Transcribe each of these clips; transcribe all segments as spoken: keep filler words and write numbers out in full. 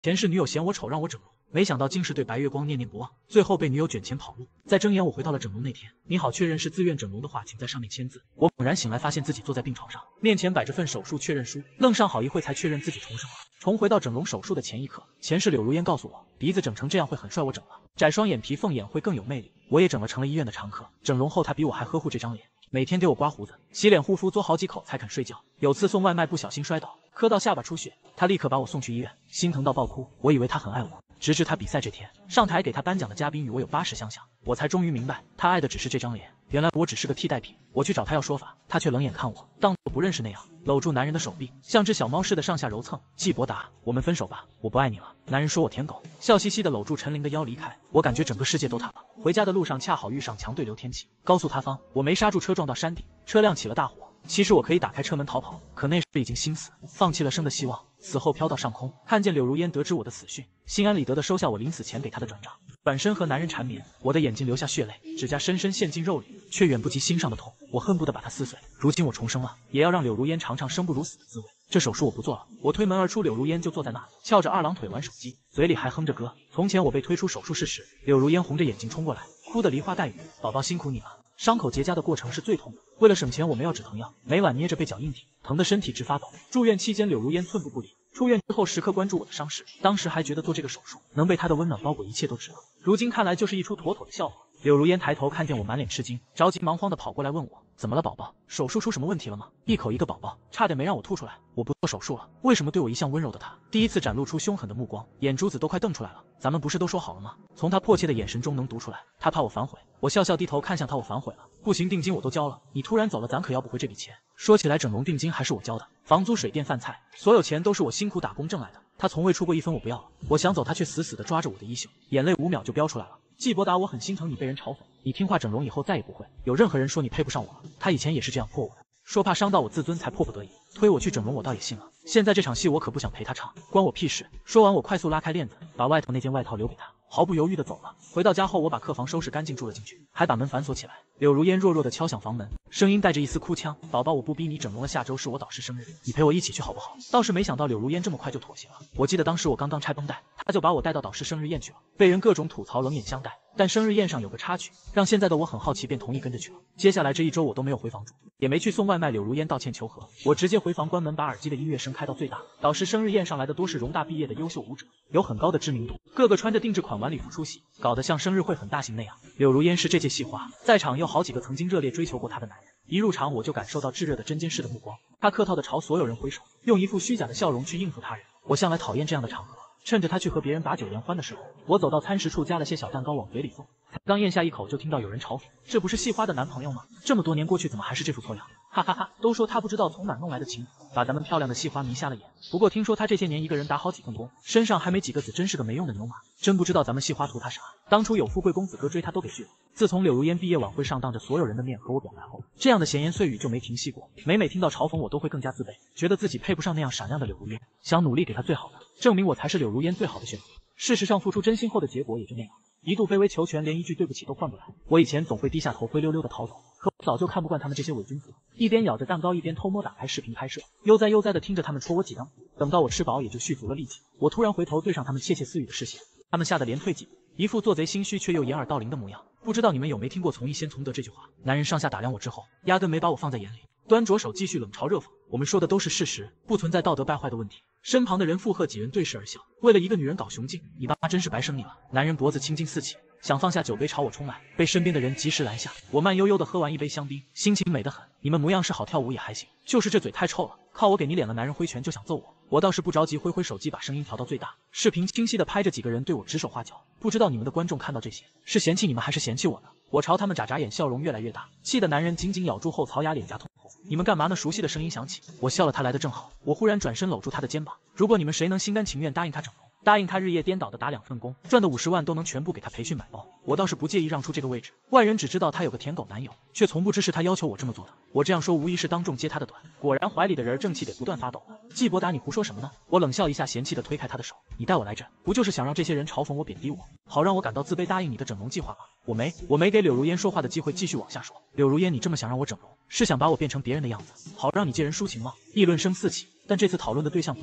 前世女友嫌我丑让我整容，没想到竟是对白月光念念不忘，最后被女友卷钱跑路。在睁眼我回到了整容那天，你好，确认是自愿整容的话，请在上面签字。我猛然醒来，发现自己坐在病床上，面前摆着份手术确认书，愣上好一会才确认自己重生了。重回到整容手术的前一刻，前世柳如烟告诉我，鼻子整成这样会很帅，我整了；窄双眼皮凤眼会更有魅力，我也整了，成了医院的常客。整容后他比我还呵护这张脸，每天给我刮胡子、洗脸护肤，嘬好几口才肯睡觉。有次送外卖不小心摔倒，磕到下巴出血，他立刻把我送去医院，心疼到爆哭。我以为他很爱我，直至他比赛这天上台给他颁奖的嘉宾与我有八十相像，我才终于明白他爱的只是这张脸，原来我只是个替代品。我去找他要说法，他却冷眼看我，当作不认识那样，搂住男人的手臂，像只小猫似的上下揉蹭。季伯达，我们分手吧，我不爱你了。男人说我舔狗，笑嘻嘻的搂住陈琳的腰离开。我感觉整个世界都塌了。回家的路上恰好遇上强对流天气，高速塌方，我没刹住车撞到山顶，车辆起了大火。其实我可以打开车门逃跑，可那时已经心死，放弃了生的希望。死后飘到上空，看见柳如烟得知我的死讯，心安理得的收下我临死前给她的转账，转身和男人缠绵。我的眼睛流下血泪，指甲深深陷进肉里，却远不及心上的痛。我恨不得把它撕碎。如今我重生了，也要让柳如烟尝尝生不如死的滋味。这手术我不做了。我推门而出，柳如烟就坐在那里，翘着二郎腿玩手机，嘴里还哼着歌。从前我被推出手术室时，柳如烟红着眼睛冲过来，哭得梨花带雨。宝宝辛苦你了。伤口结痂的过程是最痛的，为了省钱我没要止疼药，每晚捏着被脚硬挺，疼得身体直发抖。住院期间柳如烟寸步不离，出院之后时刻关注我的伤势，当时还觉得做这个手术能被她的温暖包裹一切都值了，如今看来就是一出妥妥的笑话。柳如烟抬头看见我满脸吃惊，着急忙慌的跑过来问我怎么了宝宝，手术出什么问题了吗？一口一个宝宝，差点没让我吐出来。我不做手术了，为什么对我一向温柔的他第一次展露出凶狠的目光，眼珠子都快瞪出来了。咱们不是都说好了吗？从他迫切的眼神中能读出来，他怕我反悔。我笑笑低头看向他，我反悔了，不行，定金我都交了，你突然走了，咱可要不回这笔钱。说起来整容定金还是我交的，房租水电饭菜所有钱都是我辛苦打工挣来的，他从未出过一分我不要了。我想走，他却死死地抓着我的衣袖，眼泪五秒就飙出来了。季伯达，我很心疼你被人嘲讽，你听话整容以后再也不会有任何人说你配不上我了。他以前也是这样泼我的，说怕伤到我自尊才迫不得已推我去整容，我倒也信了。现在这场戏我可不想陪他唱，关我屁事。说完我快速拉开链子，把外头那件外套留给他，毫不犹豫地走了。回到家后我把客房收拾干净住了进去，还把门反锁起来。柳如烟弱弱地敲响房门，声音带着一丝哭腔，宝宝我不逼你整容了，下周是我导师生日，你陪我一起去好不好？倒是没想到柳如烟这么快就妥协了。我记得当时我刚刚拆绷带，他就把我带到导师生日宴去了，被人各种吐槽冷眼相待，但生日宴上有个插曲，让现在的我很好奇，便同意跟着去了。接下来这一周我都没有回房住，也没去送外卖。柳如烟道歉求和，我直接回房关门，把耳机的音乐声开到最大。导师生日宴上来的多是容大毕业的优秀舞者，有很高的知名度，个个穿着定制款晚礼服出席，搞得像生日会很大型那样。柳如烟是这届系花，在场有好几个曾经热烈追求过她的男人，一入场我就感受到炙热的针尖式的目光，他客套的朝所有人挥手，用一副虚假的笑容去应付他人。我向来讨厌这样的场合，趁着他去和别人把酒言欢的时候，我走到餐食处夹了些小蛋糕往嘴里送，才刚咽下一口就听到有人嘲讽，这不是系花的男朋友吗？这么多年过去怎么还是这副错样？哈哈哈，都说他不知道从哪弄来的情妇，把咱们漂亮的系花迷瞎了眼。不过听说他这些年一个人打好几份工，身上还没几个子，真是个没用的牛马。真不知道咱们系花图他啥，当初有富贵公子哥追他都给拒了。自从柳如烟毕业晚会上当着所有人的面和我表白后，这样的闲言碎语就没停息过。每每听到嘲讽我都会更加自卑，觉得自己配不上那样闪亮的柳如烟，想努力给他最好的，证明我才是柳如烟最好的选择。事实上付出真心后的结果也就那样，一度卑微求全，连一句对不起都换不来。我以前总会低下头灰溜溜的逃走，可我早就看不惯他们这些伪君子了，一边咬着蛋糕一边偷摸打开视频拍摄，悠哉悠哉的听着他们戳我几刀。等到我吃饱也就蓄足了力气，我突然回头对上他们窃窃私语的视线，他们吓得连退几步，一副做贼心虚却又掩耳盗铃的模样。不知道你们有没听过从一先从得这句话？男人上下打量我之后，压根没把我放在眼里，端着手继续冷嘲热讽。我们说的都是事实，不存在道德败坏的问题。身旁的人附和，几人对视而笑。为了一个女人搞雄竞，你爸妈真是白生你了。男人脖子青筋四起，想放下酒杯朝我冲来，被身边的人及时拦下。我慢悠悠的喝完一杯香槟，心情美得很。你们模样是好，跳舞也还行，就是这嘴太臭了，靠我给你脸了。男人挥拳就想揍我，我倒是不着急，挥挥手机把声音调到最大，视频清晰的拍着几个人对我指手画脚。不知道你们的观众看到这些是嫌弃你们还是嫌弃我呢？我朝他们眨眨眼，笑容越来越大，气得男人紧紧咬住后槽牙，脸颊通红。你们干嘛呢？熟悉的声音响起，我笑了，他来的正好。我忽然转身搂住他的肩膀，如果你们谁能心甘情愿答应他整容，答应他日夜颠倒的打两份工，赚的五十万都能全部给他培训买包，我倒是不介意让出这个位置。外人只知道他有个舔狗男友，却从不知是他要求我这么做的。我这样说无疑是当众揭他的短，果然怀里的人正气得不断发抖。季伯达，你胡说什么呢？我冷笑一下，嫌弃的推开他的手，你带我来这不就是想让这些人嘲讽我贬低我，好让我感到自卑，答应你的整容计划吗？我没我没给柳如烟说话的机会，继续往下说。柳如烟，你这么想让我整容，是想把我变成别人的样子，好让你借人抒情吗？议论声四起，但这次讨论的对象不是我了。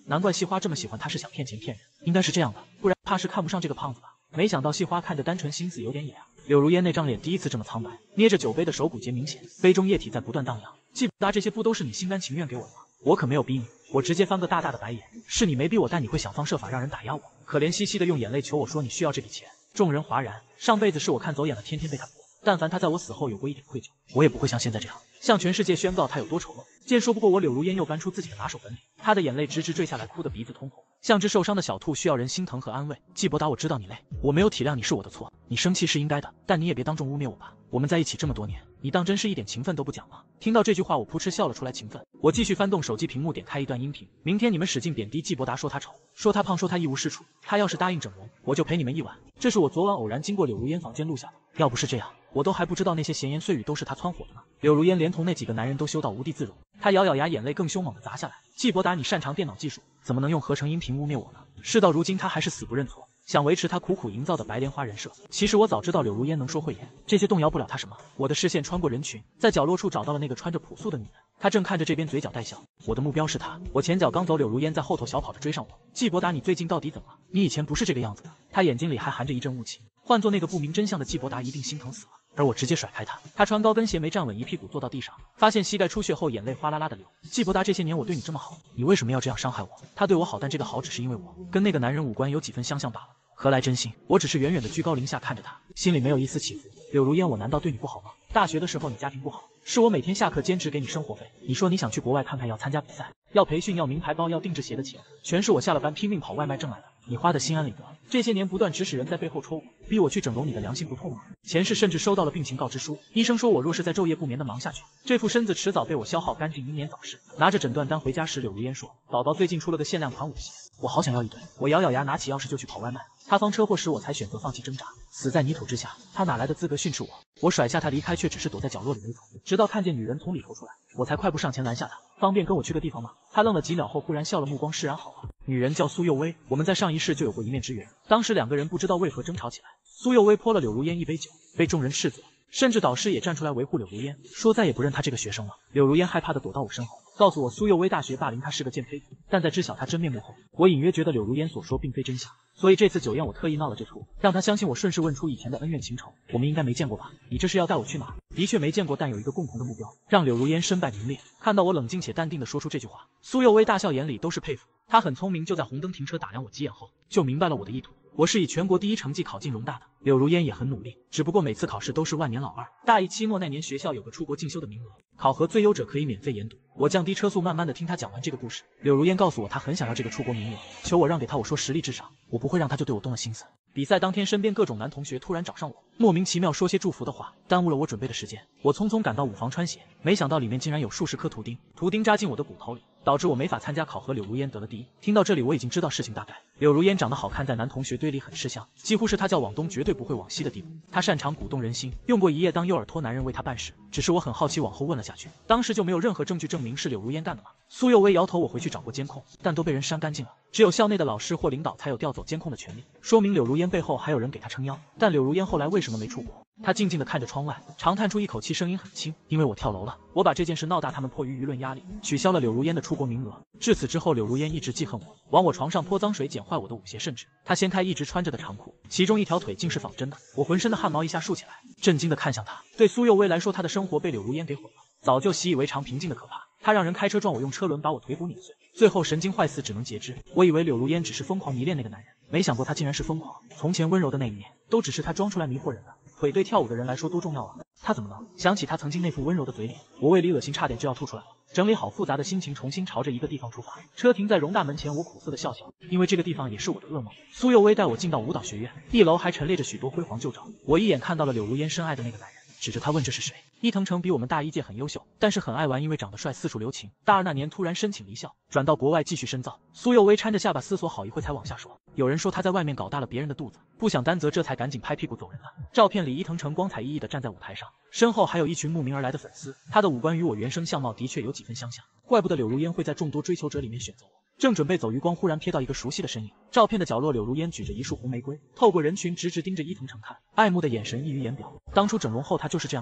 难怪细花这么喜欢他，是想骗钱骗人，应该是这样的，不然怕是看不上这个胖子吧。没想到细花看着单纯，心思有点野啊。柳如烟那张脸第一次这么苍白，捏着酒杯的手骨节明显，杯中液体在不断荡漾。季伯达，这些不都是你心甘情愿给我的吗？我可没有逼你，我直接翻个大大的白眼。是你没逼我，但你会想方设法让人打压我，可怜兮兮的用眼泪求我说你需要这笔钱。众人哗然，上辈子是我看走眼了，天天被他驳。但凡他在我死后有过一点愧疚，我也不会像现在这样，向全世界宣告他有多丑陋。见说不过我，柳如烟又搬出自己的拿手本领，她的眼泪直直坠下来，哭得鼻子通红，像只受伤的小兔，需要人心疼和安慰。季伯达，我知道你累，我没有体谅你是我的错，你生气是应该的，但你也别当众污蔑我吧。我们在一起这么多年，你当真是一点情分都不讲吗？听到这句话，我扑哧笑了出来。情分？我继续翻动手机屏幕，点开一段音频。明天你们使劲贬低季伯达，说他丑，说他胖，说他一无是处。他要是答应整容，我就陪你们一晚。这是我昨晚偶然经过柳如烟房间录下的，要不是这样，我都还不知道那些闲言碎语都是他蹿火的呢。柳如烟连同那几个男人都羞到无地自容，他咬咬牙，眼泪更凶猛地砸下来。季伯达，你擅长电脑技术，怎么能用合成音频污蔑我呢？事到如今，他还是死不认错，想维持他苦苦营造的白莲花人设。其实我早知道柳如烟能说慧眼，这些动摇不了他什么。我的视线穿过人群，在角落处找到了那个穿着朴素的女人，她正看着这边，嘴角带笑。我的目标是她。我前脚刚走，柳如烟在后头小跑着追上我。季伯达，你最近到底怎么了？你以前不是这个样子的。她眼睛里还含着一阵雾气。换做那个不明真相的季伯达，一定心疼死了。而我直接甩开他，他穿高跟鞋没站稳，一屁股坐到地上，发现膝盖出血后，眼泪哗啦啦的流。季伯达，这些年我对你这么好，你为什么要这样伤害我？他对我好，但这个好只是因为我跟那个男人五官有几分相像罢了，何来真心？我只是远远的居高临下看着他，心里没有一丝起伏。柳如烟，我难道对你不好吗？大学的时候你家庭不好，是我每天下课兼职给你生活费。你说你想去国外看看，要参加比赛，要培训，要名牌包，要定制鞋的钱，全是我下了班拼命跑外卖挣来的。你花的心安理得，这些年不断指使人在背后戳我，逼我去整容，你的良心不痛吗？前世甚至收到了病情告知书，医生说我若是再昼夜不眠的忙下去，这副身子迟早被我消耗干净，英年早逝。拿着诊断单回家时，柳如烟说，宝宝最近出了个限量款舞鞋，我好想要一对。我咬咬牙，拿起钥匙就去跑外卖。他方车祸时，我才选择放弃挣扎，死在泥土之下。他哪来的资格训斥我？我甩下他离开，却只是躲在角落里没走，直到看见女人从里头出来，我才快步上前拦下他。方便跟我去个地方吗？他愣了几秒后，忽然笑了，目光释然。好啊。女人叫苏幼薇，我们在上一世就有过一面之缘。当时两个人不知道为何争吵起来，苏幼薇泼了柳如烟一杯酒，被众人斥责，甚至导师也站出来维护柳如烟，说再也不认他这个学生了。柳如烟害怕的躲到我身后，告诉我苏幼薇大学霸凌他是个贱胚子。但在知晓他真面目后，我隐约觉得柳如烟所说并非真相。所以这次酒宴我特意闹了这出，让他相信我，顺势问出以前的恩怨情仇。我们应该没见过吧？你这是要带我去哪？的确没见过，但有一个共同的目标，让柳如烟身败名裂。看到我冷静且淡定地说出这句话，苏幼薇大笑，眼里都是佩服。她很聪明，就在红灯停车打量我几眼后，就明白了我的意图。我是以全国第一成绩考进容大的，柳如烟也很努力，只不过每次考试都是万年老二。大一期末那年，学校有个出国进修的名额，考核最优者可以免费研读。我降低车速，慢慢的听他讲完这个故事。柳如烟告诉我，她很想要这个出国名额，求我让给她。我说实力至上，我不会让她就对我动了心思。比赛当天，身边各种男同学突然找上我，莫名其妙说些祝福的话，耽误了我准备的时间。我匆匆赶到舞房穿鞋，没想到里面竟然有数十颗图钉，图钉扎进我的骨头里，导致我没法参加考核。柳如烟得了第一。听到这里，我已经知道事情大概。柳如烟长得好看，在男同学堆里很吃香，几乎是她叫往东绝对不会往西的地步。她擅长鼓动人心，用过一夜当诱饵托男人为她办事。只是我很好奇，往后问了下去，当时就没有任何证据证明是柳如烟干的吗？苏幼薇摇头，我回去找过监控，但都被人删干净了，只有校内的老师或领导才有调走监控的权利，说明柳如烟背后还有人给她撑腰。但柳如烟后来为什么没出国？她静静地看着窗外，长叹出一口气，声音很轻，因为我跳楼了。我把这件事闹大，他们迫于舆论压力，取消了柳如烟的出国名额。至此之后，柳如烟一直记恨我，往我床上泼脏水，剪坏我的舞鞋，甚至她掀开一直穿着的长裤，其中一条腿竟是仿真的。我浑身的汗毛一下竖起来，震惊地看向她。对苏幼薇来说，她的生活被柳如烟给毁了，早就习以为常，平静的可怕。她让人开车撞我，用车轮把我腿骨碾碎，最后神经坏死，只能截肢。我以为柳如烟只是疯狂迷恋那个男人，没想过她竟然是疯狂。从前温柔的那一面，都只是她装出来迷惑人的。腿对跳舞的人来说多重要啊！她怎么了？想起她曾经那副温柔的嘴脸，我胃里恶心，差点就要吐出来了。整理好复杂的心情，重新朝着一个地方出发。车停在容大门前，我苦涩的笑笑，因为这个地方也是我的噩梦。苏幼薇带我进到舞蹈学院，一楼还陈列着许多辉煌旧照。我一眼看到了柳如烟深爱的那个男人，指着他问这是谁。伊藤诚比我们大一届很优秀，但是很爱玩，因为长得帅四处留情。大二那年突然申请离校，转到国外继续深造。苏幼薇搀着下巴思索好一会才往下说，有人说他在外面搞大了别人的肚子，不想担责，这才赶紧拍屁股走人了。照片里伊藤诚光彩熠熠地站在舞台上，身后还有一群慕名而来的粉丝。他的五官与我原生相貌的确有几分相像，怪不得柳如烟会在众多追求者里面选择我。正准备走余光，忽然瞥到一个熟悉的身影。照片的角落，柳如烟举着一束红玫瑰，透过人群直直盯着伊藤诚看，爱慕的眼神溢于言表。当初整容后，他就是这样看我的。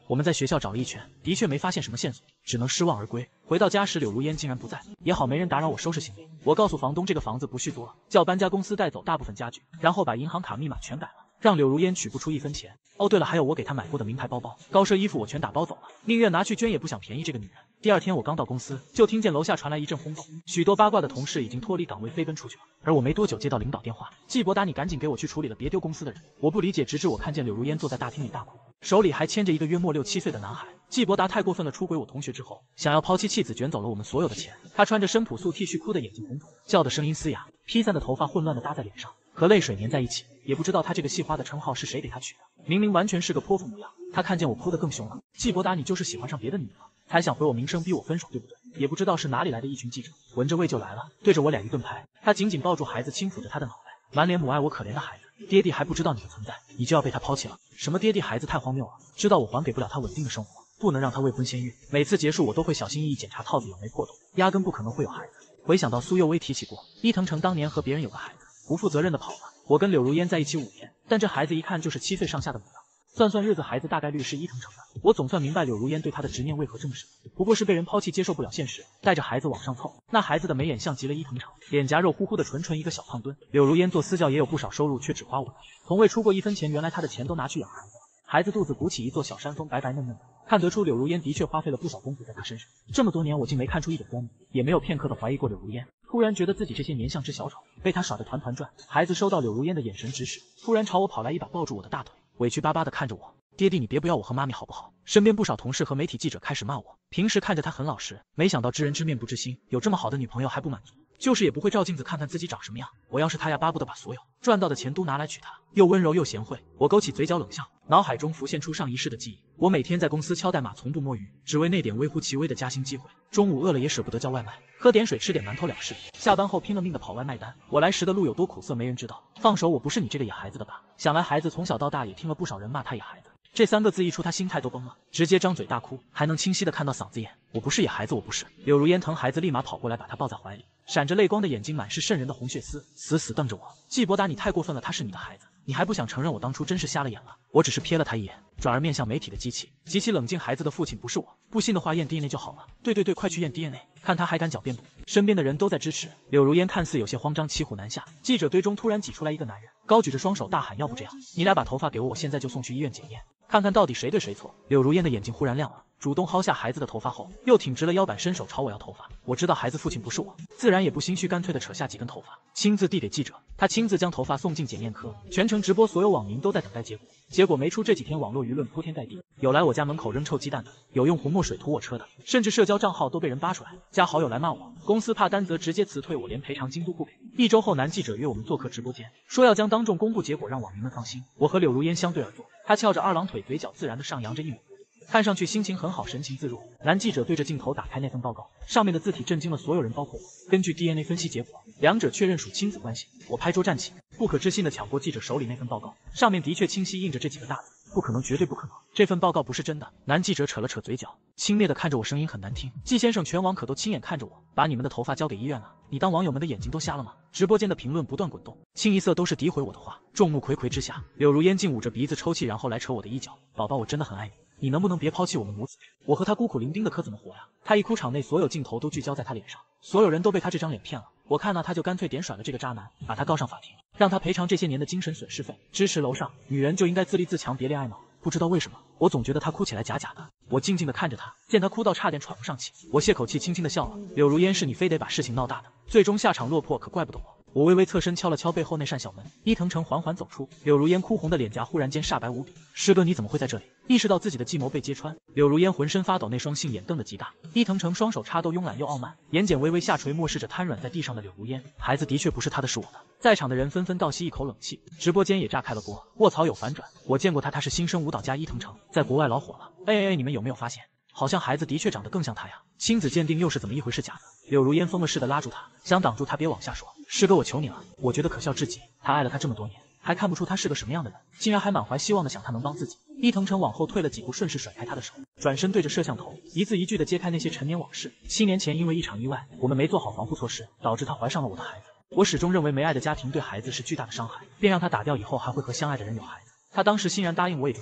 我们在学校找了一圈，的确没发现什么线索，只能失望而归。回到家时，柳如烟竟然不在，也好没人打扰我收拾行李。我告诉房东这个房子不续租了，叫搬家公司带走大部分家具，然后把银行卡密码全改了，让柳如烟取不出一分钱。哦，对了，还有我给她买过的名牌包包、高奢衣服，我全打包走了，宁愿拿去捐也不想便宜这个女人。第二天我刚到公司，就听见楼下传来一阵轰动，许多八卦的同事已经脱离岗位飞奔出去了。而我没多久接到领导电话，季伯达，你赶紧给我去处理了，别丢公司的人。我不理解，直至我看见柳如烟坐在大厅里大哭，手里还牵着一个约莫六七岁的男孩。季伯达太过分了，出轨我同学之后，想要抛妻弃子，卷走了我们所有的钱。他穿着深朴素 T 恤，哭得眼睛红肿，叫的声音嘶哑，披散的头发混乱的搭在脸上，和泪水粘在一起。也不知道他这个戏花的称号是谁给他取的，明明完全是个泼妇模样。他看见我哭得更凶了。季伯达，你就是喜欢上别的女人了，才想毁我名声，逼我分手，对不对？也不知道是哪里来的一群记者，闻着味就来了，对着我俩一顿拍。他紧紧抱住孩子，轻抚着他的脑袋，满脸母爱。我可怜的孩子，爹地还不知道你的存在，你就要被他抛弃了？什么爹地孩子，太荒谬了！知道我还给不了他稳定的生活，不能让他未婚先孕。每次结束我都会小心翼翼检查套子有没破洞，压根不可能会有孩子。回想到苏幼薇提起过伊藤诚当年和别人有个孩子，不负责任的跑了。我跟柳如烟在一起五天，但这孩子一看就是七岁上下的模样，算算日子，孩子大概率是伊藤诚的。我总算明白柳如烟对他的执念为何这么深，不过是被人抛弃，接受不了现实，带着孩子往上凑。那孩子的眉眼像极了伊藤诚，脸颊肉乎乎的，纯纯一个小胖墩。柳如烟做私教也有不少收入，却只花我的，从未出过一分钱。原来他的钱都拿去养孩子了。孩子肚子鼓起一座小山峰，白白嫩嫩的，看得出柳如烟的确花费了不少功夫在他身上。这么多年我竟没看出一点端倪，也没有片刻的怀疑过柳如烟。突然觉得自己这些年像只小丑，被他耍得团团转。孩子收到柳如烟的眼神指使，突然朝我跑来，一把抱住我的大腿，委屈巴巴地看着我。爹地，你别不要我和妈咪好不好？身边不少同事和媒体记者开始骂我，平时看着他很老实，没想到知人知面不知心，有这么好的女朋友还不满足，就是也不会照镜子看看自己长什么样。我要是他呀，巴不得把所有赚到的钱都拿来娶她，又温柔又贤惠。我勾起嘴角冷笑，脑海中浮现出上一世的记忆。我每天在公司敲代码，从不摸鱼，只为那点微乎其微的加薪机会。中午饿了也舍不得叫外卖，喝点水吃点馒头了事。下班后拼了命的跑外卖单。我来时的路有多苦涩没人知道。放手，我不是你这个野孩子的爸。想来孩子从小到大也听了不少人骂他野孩子，这三个字一出，他心态都崩了，直接张嘴大哭，还能清晰的看到嗓子眼。我不是野孩子，我不是。柳如烟疼孩子，立马跑过来把他抱在怀里，闪着泪光的眼睛满是渗人的红血丝，死死瞪着我。季伯达，你太过分了，他是你的孩子，你还不想承认？我当初真是瞎了眼了。我只是瞥了他一眼，转而面向媒体的机器，极其冷静。孩子的父亲不是我，不信的话验 D N A 就好了。对对对，快去验 D N A， 看他还敢狡辩不？身边的人都在支持。柳如烟看似有些慌张，骑虎难下。记者堆中突然挤出来一个男人，高举着双手大喊，要不这样，你俩把头发给我，我现在就送去医院检验，看看到底谁对谁错。柳如烟的眼睛忽然亮了，主动薅下孩子的头发后，又挺直了腰板，伸手朝我要头发。我知道孩子父亲不是我，自然也不心虚，干脆的扯下几根头发，亲自递给记者。他亲自将头发送进检验科，全程直播，所有网民都在等待结果。结果没出，这几天网络舆论铺天盖地，有来我家门口扔臭鸡蛋的，有用红墨水涂我车的，甚至社交账号都被人扒出来，加好友来骂我。公司怕担责，直接辞退我，连赔偿金都不给。一周后，男记者约我们做客直播间，说要将当众公布结果，让网民们放心。我和柳如烟相对而坐，他翘着二郎腿，嘴角自然的上扬着一抹，看上去心情很好，神情自若。男记者对着镜头打开那份报告，上面的字体震惊了所有人，包括我。根据 D N A 分析结果，两者确认属亲子关系。我拍桌站起，不可置信地抢过记者手里那份报告，上面的确清晰印着这几个大字：不可能，绝对不可能，这份报告不是真的。男记者扯了扯嘴角，轻蔑地看着我，声音很难听：季先生，全网可都亲眼看着我把你们的头发交给医院了，你当网友们的眼睛都瞎了吗？直播间的评论不断滚动，清一色都是诋毁我的话。众目睽睽之下，柳如烟竟捂着鼻子抽泣，然后来扯我的衣角：宝宝，我真的很爱你，你能不能别抛弃我们母子？我和他孤苦伶仃的可怎么活呀？他一哭，场内所有镜头都聚焦在他脸上，所有人都被他这张脸骗了。我看了他就干脆点甩了这个渣男，把他告上法庭，让他赔偿这些年的精神损失费。支持楼上，女人就应该自立自强，别恋爱脑。不知道为什么，我总觉得他哭起来假假的。我静静地看着他，见他哭到差点喘不上气，我泄口气，轻轻地笑了。柳如烟，是你非得把事情闹大的，最终下场落魄，可怪不得我。我微微侧身敲了敲背后那扇小门，伊藤诚缓缓走出，柳如烟哭红的脸颊忽然间煞白无比。师哥，你怎么会在这里？意识到自己的计谋被揭穿，柳如烟浑身发抖，那双杏眼瞪得极大。伊藤诚双手插兜，慵懒又傲慢，眼睑微微下垂，漠视着瘫软在地上的柳如烟。孩子的确不是他的，是我的。在场的人纷纷倒吸一口冷气，直播间也炸开了锅。卧槽，有反转！我见过他，他是新生舞蹈家伊藤诚，在国外老火了。哎哎哎，你们有没有发现？好像孩子的确长得更像他呀！亲子鉴定又是怎么一回事？假的！柳如烟疯了似的拉住他，想挡住他别往下说。师哥，我求你了！我觉得可笑至极。他爱了他这么多年，还看不出他是个什么样的人，竟然还满怀希望的想他能帮自己。伊藤诚往后退了几步，顺势甩开他的手，转身对着摄像头一字一句的揭开那些陈年往事。七年前因为一场意外，我们没做好防护措施，导致他怀上了我的孩子。我始终认为没爱的家庭对孩子是巨大的伤害，便让他打掉以后还会和相爱的人有孩子。他当时欣然答应，我也就出国了。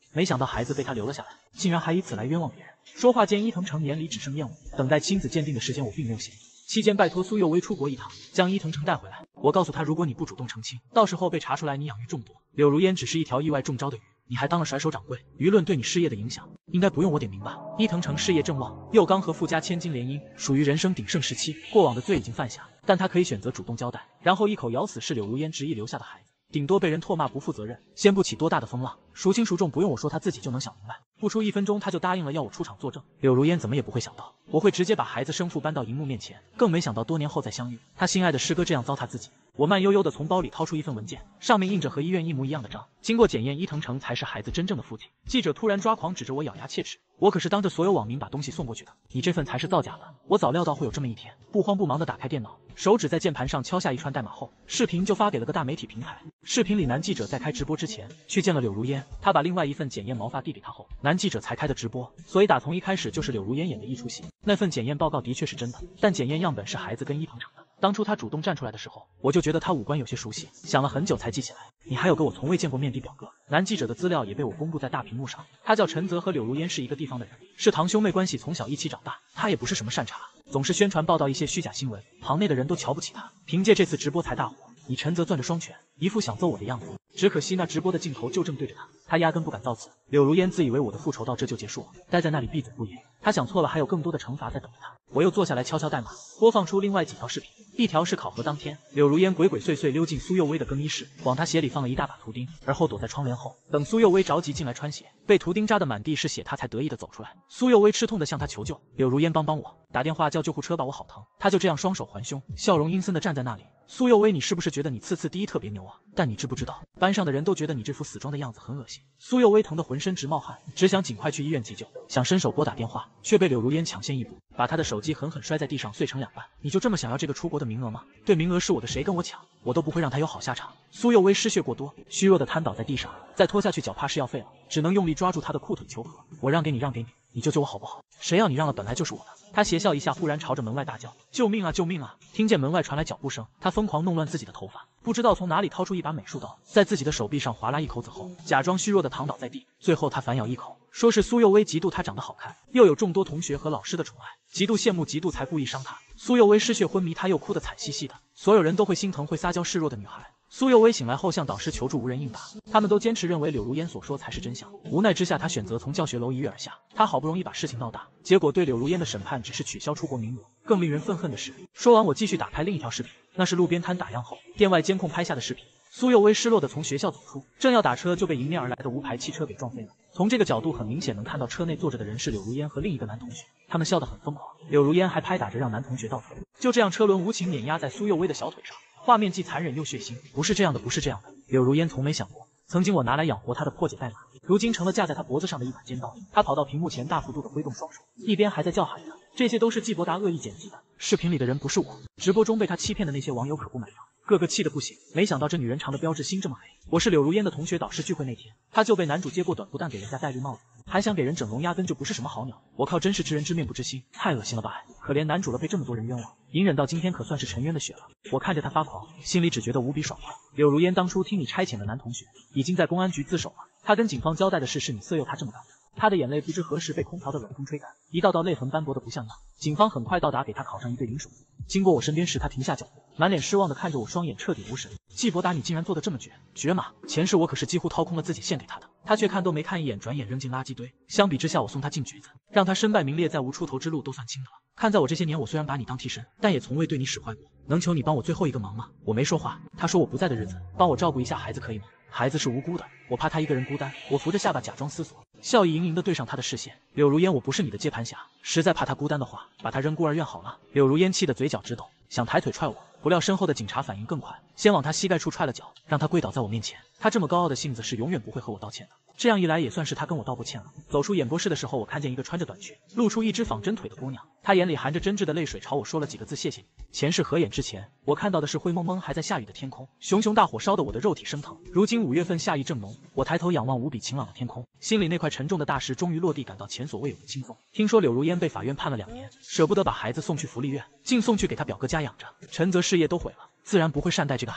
没想到孩子被他留了下来，竟然还以此来冤枉别人。说话间，伊藤诚眼里只剩厌恶。等待亲子鉴定的时间我并没有闲，期间拜托苏佑威出国一趟，将伊藤诚带回来。我告诉他，如果你不主动澄清，到时候被查出来你养鱼中毒，柳如烟只是一条意外中招的鱼。 你还当了甩手掌柜，舆论对你事业的影响，应该不用我点名吧？伊藤诚事业正旺，又刚和富家千金联姻，属于人生鼎盛时期，过往的罪已经犯下，但他可以选择主动交代，然后一口咬死是柳如烟执意留下的孩子，顶多被人唾骂不负责任，掀不起多大的风浪。孰轻孰重，不用我说，他自己就能想明白。不出一分钟，他就答应了要我出场作证。柳如烟怎么也不会想到，我会直接把孩子生父搬到荧幕面前，更没想到多年后再相遇，他心爱的师哥这样糟蹋自己。 我慢悠悠地从包里掏出一份文件，上面印着和医院一模一样的章。经过检验，伊藤诚才是孩子真正的父亲。记者突然抓狂，指着我咬牙切齿。我可是当着所有网民把东西送过去的，你这份才是造假的。我早料到会有这么一天，不慌不忙地打开电脑，手指在键盘上敲下一串代码后，视频就发给了个大媒体平台。视频里男记者在开直播之前去见了柳如烟，他把另外一份检验毛发递给他后，男记者才开的直播。所以打从一开始就是柳如烟演的一出戏。那份检验报告的确是真的，但检验样本是孩子跟伊藤诚的。 当初他主动站出来的时候，我就觉得他五官有些熟悉，想了很久才记起来。你还有个我从未见过面的表哥。男记者的资料也被我公布在大屏幕上，他叫陈泽，和柳如烟是一个地方的人，是堂兄妹关系，从小一起长大。他也不是什么善茬，总是宣传报道一些虚假新闻，行内的人都瞧不起他。凭借这次直播才大火。你陈泽攥着双拳，一副想揍我的样子。只可惜那直播的镜头就正对着他，他压根不敢造次。柳如烟自以为我的复仇到这就结束了，待在那里闭嘴不言。他想错了，还有更多的惩罚在等着他。我又坐下来敲敲代码，播放出另外几条视频。 一条是考核当天，柳如烟鬼鬼祟祟溜进苏佑威的更衣室，往他鞋里放了一大把图钉，而后躲在窗帘后，等苏佑威着急进来穿鞋，被图钉扎得满地是血，他才得意的走出来。苏佑威吃痛的向他求救，柳如烟帮帮我，打电话叫救护车吧，我好疼。他就这样双手环胸，笑容阴森的站在那里。苏佑威，你是不是觉得你次次第一特别牛啊？但你知不知道，班上的人都觉得你这副死装的样子很恶心。苏佑威疼得浑身直冒汗，只想尽快去医院急救，想伸手拨打电话，却被柳如烟抢先一步，把他的手机狠狠摔在地上，碎成两半。你就这么想要这个出国的名额吗？对，名额是我的，谁跟我抢，我都不会让他有好下场。苏佑威失血过多，虚弱的瘫倒在地上，再拖下去脚怕是要废了，只能用力抓住他的裤腿求和。我让给你，让给你，你救救我好不好？谁要你让了，本来就是我的。他邪笑一下，忽然朝着门外大叫：“救命啊！救命啊！”听见门外传来脚步声，他疯狂弄乱自己的头发，不知道从哪里掏出一把美术刀，在自己的手臂上划拉一口子后，假装虚弱的躺倒在地。最后他反咬一口，说是苏佑威嫉妒他长得好看，又有众多同学和老师的宠爱，极度羡慕嫉妒才故意伤他。苏佑威失血昏迷，他又哭得惨兮兮的，所有人都会心疼会撒娇示弱的女孩。苏佑威醒来后向导师求助，无人应答，他们都坚持认为柳如烟所说才是真相。无奈之下，他选择从教学楼一跃而下。他好不容易把事情闹大，结果对柳如烟的审判只是取消出国名额。更令人愤恨的是，说完我继续打开另一条视频，那是路边摊打烊后店外监控拍下的视频。苏佑威失落地从学校走出，正要打车，就被迎面而来的无牌汽车给撞飞了。从这个角度很明显能看到车内坐着的人是柳如烟和另一个男同学，他们笑得很疯狂。柳如烟还拍打着让男同学倒车，就这样车轮无情碾压在苏佑威的小腿上。画面既残忍又血腥，不是这样的，不是这样的。柳如烟从没想过，曾经我拿来养活她的破解代码，如今成了架在她脖子上的一把尖刀。她跑到屏幕前，大幅度的挥动双手，一边还在叫喊着：“这些都是季伯达恶意剪辑的，视频里的人不是我。”直播中被她欺骗的那些网友可不买账，个个气得不行。没想到这女人肠的标志心这么黑。我是柳如烟的同学，导师聚会那天，她就被男主接过短，不但给人家戴绿帽子，还想给人整容，压根就不是什么好鸟。我靠，真是知人知面不知心，太恶心了吧！可怜男主了，被这么多人冤枉，隐忍到今天可算是沉冤的血了。我看着他发狂，心里只觉得无比爽快。柳如烟当初听你差遣的男同学，已经在公安局自首了。他跟警方交代的事是你色诱他这么干的。他的眼泪不知何时被空调的冷风吹干，一道道泪痕斑驳的不像样。警方很快到达，给他铐上一对银手镯。经过我身边时，他停下脚步，满脸失望的看着我，双眼彻底无神。季伯达，你竟然做得这么绝，绝吗？前世我可是几乎掏空了自己献给他的，他却看都没看一眼，转眼扔进垃圾堆。相比之下，我送他进局子，让他身败名裂，再无出头之路，都算轻的了。看在我这些年，我虽然把你当替身，但也从未对你使坏过。能求你帮我最后一个忙吗？我没说话。他说我不在的日子，帮我照顾一下孩子，可以吗？孩子是无辜的，我怕他一个人孤单。我扶着下巴，假装思索，笑意盈盈地对上他的视线。柳如烟，我不是你的接盘侠，实在怕他孤单的话，把他扔孤儿院好了。柳如烟气得嘴角直抖，想抬腿踹我，不料身后的警察反应更快，先往他膝盖处踹了脚，让他跪倒在我面前。他这么高傲的性子是永远不会和我道歉的。这样一来也算是他跟我道过歉了。走出演播室的时候，我看见一个穿着短裙露出一只仿真腿的姑娘，她眼里含着真挚的泪水，朝我说了几个字：谢谢你。前世合眼之前，我看到的是灰蒙蒙还在下雨的天空，熊熊大火烧得我的肉体生疼。如今五月份夏意正浓，我抬头仰望无比晴朗的天空，心里那块沉重的大石终于落地，感到前所未有的轻松。听说柳如烟被法院判了两年，舍不得把孩子送去福利院，竟送去给他表哥家养着。陈泽事业都毁了，自然不会善待这个孩子。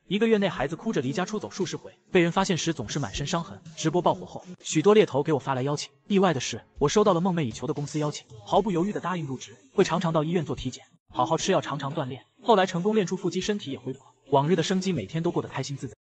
一个月内，孩子哭着离家出走数十回，被人发现时总是满身伤痕。直播爆火后，许多猎头给我发来邀请。意外的是，我收到了梦寐以求的公司邀请，毫不犹豫地答应入职，会常常到医院做体检，好好吃药，常常锻炼。后来成功练出腹肌，身体也恢复了，往日的生机每天都过得开心自在。